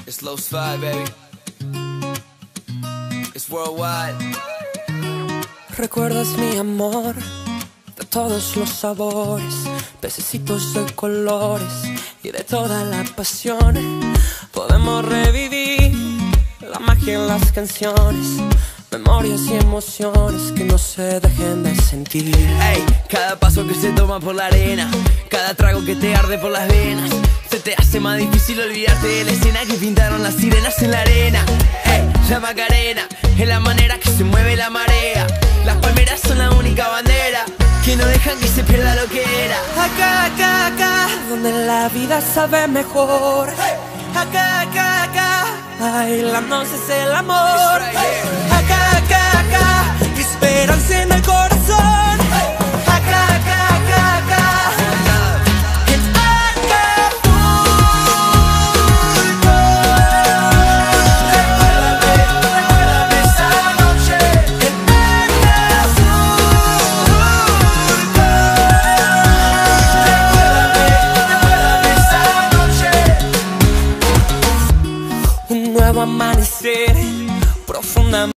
It's Low Slide, baby. It's worldwide. Recuerdas mi amor de todos los sabores, pececitos de colores y de toda la pasión. Podemos revivir la magia en las canciones, memorias y emociones que no se dejen de sentir. Ey, cada paso que se toma por la arena, cada trago que te arde por las venas, se te hace más difícil olvidarte de la escena que pintaron las sirenas en la arena. Ey, la Macarena es la manera que se mueve la marea. Las palmeras son la única bandera que no dejan que se pierda lo que era. Acá, acá, acá, donde la vida sabe mejor. Acá, acá, acá, bailando es el amor. Acá, acá, acá, esperanza en el corazón. Acá, acá, acá, acá, en Acapulco. Recuérdame esa noche en Acapulco. Recuérdame esa noche. Un nuevo amanecer, profundamente